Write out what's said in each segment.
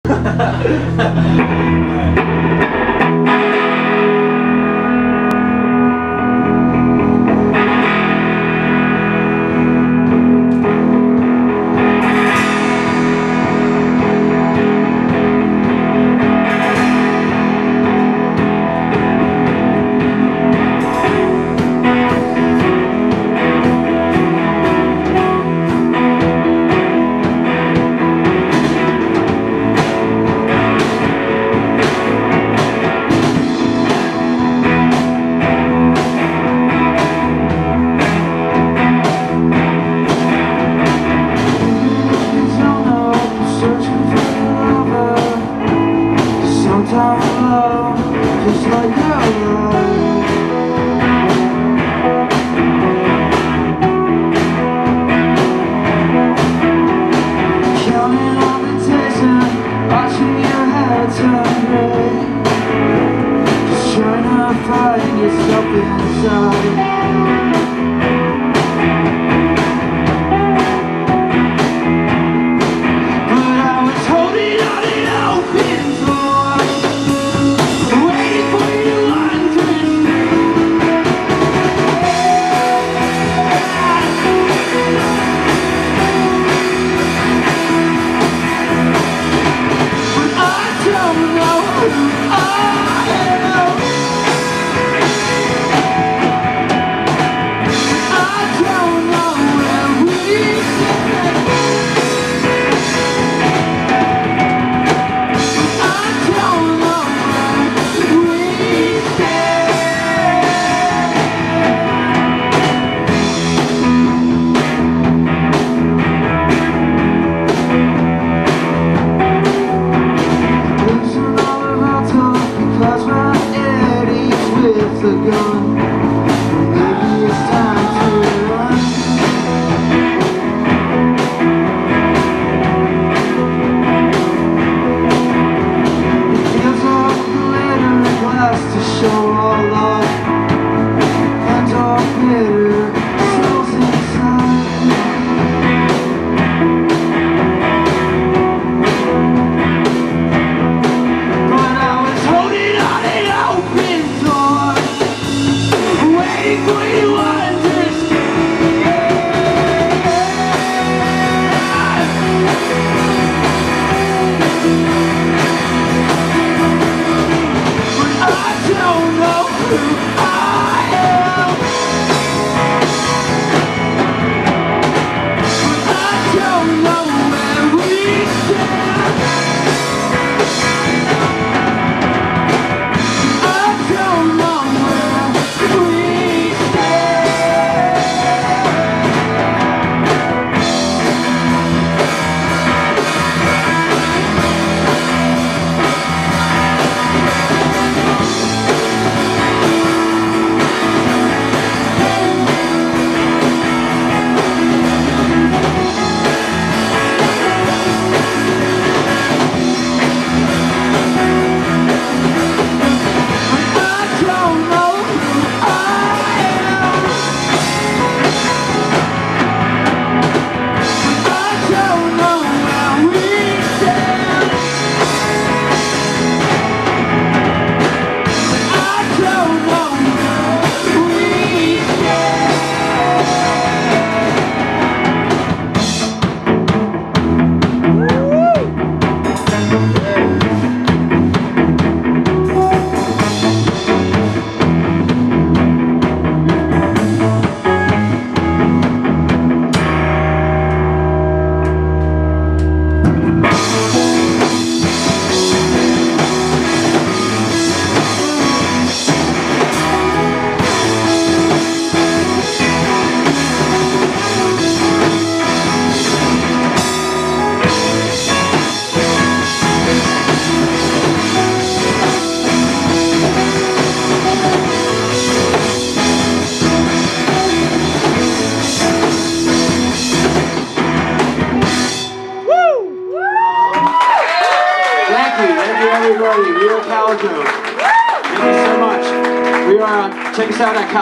everybody. We are Calico. Thank you so much. We are, check us out at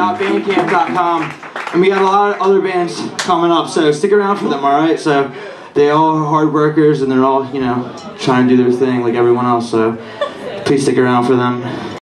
calico4.bandcamp.com. And we got a lot of other bands coming up, so stick around for them, alright? So they all are hard workers, and they're all, you know, trying to do their thing like everyone else, so please stick around for them.